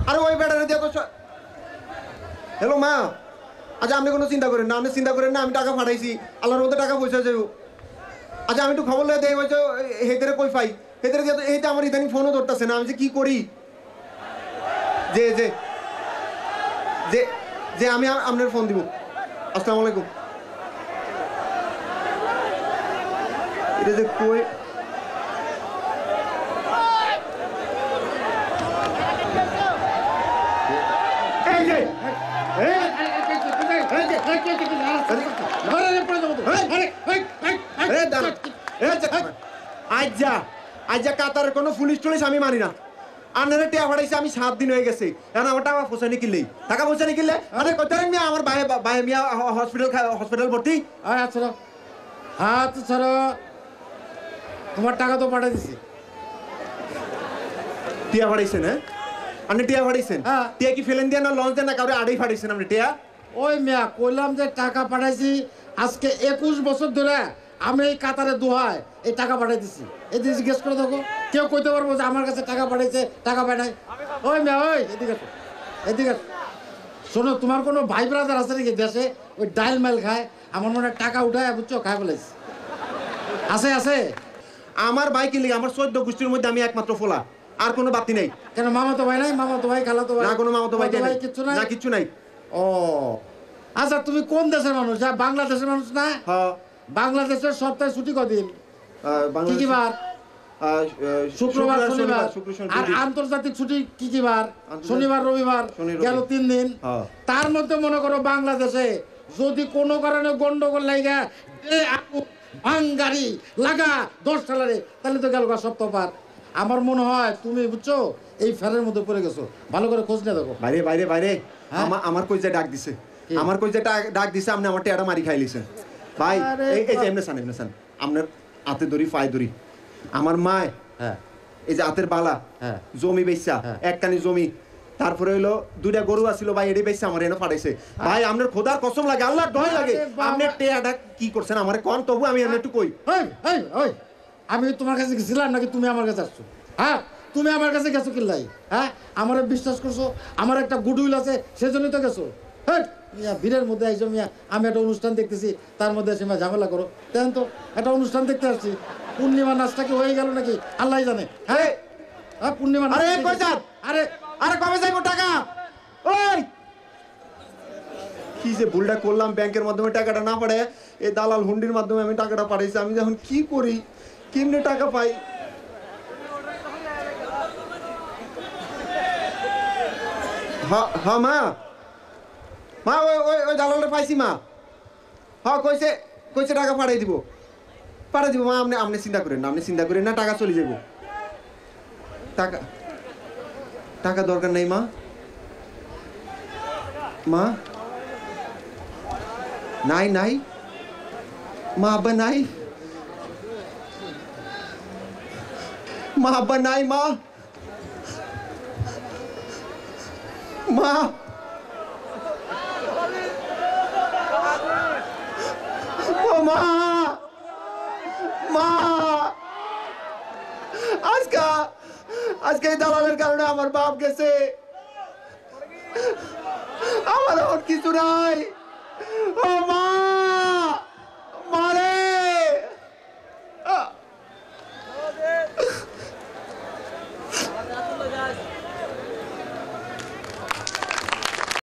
আরে ওই বেটারে দিয়ে তো হ্যালো মা, আচ্ছা আপনি কোনো চিন্তা করেন না, আপনি চিন্তা করেন না, আমি টাকা পাঠাইছি, আল্লাহর মধ্যে টাকা পয়সা যাবো। আচ্ছা আমি একটু খবর লয়ে দেই বলছো হেদের কই পাই, হেদের দিয়ে এইটা আমার ইদানিং ফোনও ধরতেছে না, আমি যে কি করি। যে যে যে যে আমি আপনার ফোন দিব। আসসালামু আলাইকুম। এটা যে কই আজ্জা কাতারের কোনো পুলিশ টুলিশ আমি মানি না। আনারে টিয়া ফাটাইছে আমি 7 দিন হয়ে গেছে, এখন আমার টাকা পয়সা নিয়ে কিনলেই টাকা পয়সা নিয়ে কিনলে আরে কত মিয়া আমার ভাই মিয়া হসপিটাল ভর্তি। আচ্ছা হাত ছাড়ো, তোমার টাকা তো পাঠাই দিছি। টিয়া ফাটাইছেন? হ্যাঁ আপনি টিয়া ফাটাইছেন? টিয়া কি ফেলেন দিয়ে না লঞ্চ দেন না কাউরে আড়াই ফাটাইছেন আপনি টিয়া? ওই মিয়া কইলাম যে টাকা পাঠাইছি, আজকে 21 বছর ধরে আমি এই কাতারে দোহায় এই টাকা পাঠাই দিছি। এই দিন জিজ্ঞেস করে দেখো, কেউ কইতে পারবো যে আমার কাছে টাকা পাঠাইছে, টাকা পায় নাই? ওই মিয়া ওই এদিকে আসো, এদিকে আসো। শোনো, তোমার কোনো ভাই ব্রাদার আছে নাকি দেশে ওই ডাইল মাইল খায়? আমার মনে হয় টাকা উঠায় বুঝছো খায় ফেলাইছে। আছে আছে আমার ভাই কিনলে আমার 14 গোষ্ঠীর মধ্যে আমি একমাত্র ফোলা, আর কোনো বাতি নাই। কেন মামাতো ভাই নাই? মামাতো ভাই খালাতো ভাই? না কোনো মামাতো ভাই নাই, কিচ্ছু নাই? না কিচ্ছু নাই। ও আচ্ছা, তুমি কোন দেশের মানুষ? যা বাংলাদেশের মানুষ না? হ্যাঁ। বাংলাদেশের সপ্তাহে ছুটি কদিন? কি কি বার? শুক্রবার শনিবার। আর আন্তর্জাতিক ছুটি কি কি বার? শনিবার রবিবার, গেল 3 দিন। তার মধ্যে মনে করো বাংলাদেশে যদি কোনো কারণে গন্ডগোল লাগা গাড়ি লাগা 10 সালারে, তাহলে তো গেল সপ্তাহ পার। আমার মনে হয় তুমি বুঝছো এই ফেরের মধ্যে পড়ে গেছো, ভালো করে খোঁজ নিয়ে দেখো। বাইরে বাইরে বাইরে আমার কই যে ডাক দিছে, আমার কই যে ডাক দিছে, আপনি আমার টেয়াটা মারি খাইলিছেন ভাই। এই যে এমনে সান আপনার হাতে ধরি পায়ে ধরি। আমার মায় এই যে হাতের বালা জমি বেচা, একটানি জমি, তারপরে হইলো 2টা গরু আছিল ভাই, এডি বেচা আমার এনে ফাটাইছে ভাই। আপনার খোদার কসম লাগে, আল্লাহর ভয় লাগে, আপনি টেয়াটা কি করছেন আমারে কোন, তবু আমি এমনি একটু কই। ওই আমি তোমার কাছে গেছিলাম নাকি তুমি আমার কাছে আসছো? হ্যাঁ তুমি আমার কাছে গেছো কিল্লাই? হ্যাঁ আমার বিশ্বাস করছো, আমার একটা গুডউইল আছে সেজন্যই তো গেছো। হ্যাঁ ভিড়ের মধ্যে আইসো মিয়া, আমি একটা অনুষ্ঠান দেখতেছি, তার মধ্যে এসে ঝামেলা করো। দেখেন তো একটা অনুষ্ঠান দেখতে আসছি, পূর্ণিমা নাচটা কি হয়ে গেল নাকি আল্লাহ জানে। হ্যাঁ হ্যাঁ পূর্ণিমা নাচ। আরে আরে কবে যাইবো টাকা? ওই কি যে ভুলটা করলাম, ব্যাংকের মাধ্যমে টাকাটা না পাঠায় এই দালাল হুন্ডির মাধ্যমে আমি টাকাটা পাঠাইছি। আমি যখন কি করি, কেমনে টাকা পাই? হ্যাঁ মা, মা ওই ওই ওই দালালটা পাইছি মা। হ্যাঁ কইছে টাকা পাঠাই দিব মা। আপনি চিন্তা করেন না, আপনি চিন্তা করেন না, টাকা চলে যাব। টাকা দরকার নেই মা। মা নাই নাই মা, আব্বা নাই মা, আব্বা নাই মা, মা ও মা, মা আজকে এই দালালের কারণে আমার বাপ গেছে, আমার এখন কিছু নাই। ও মা, মা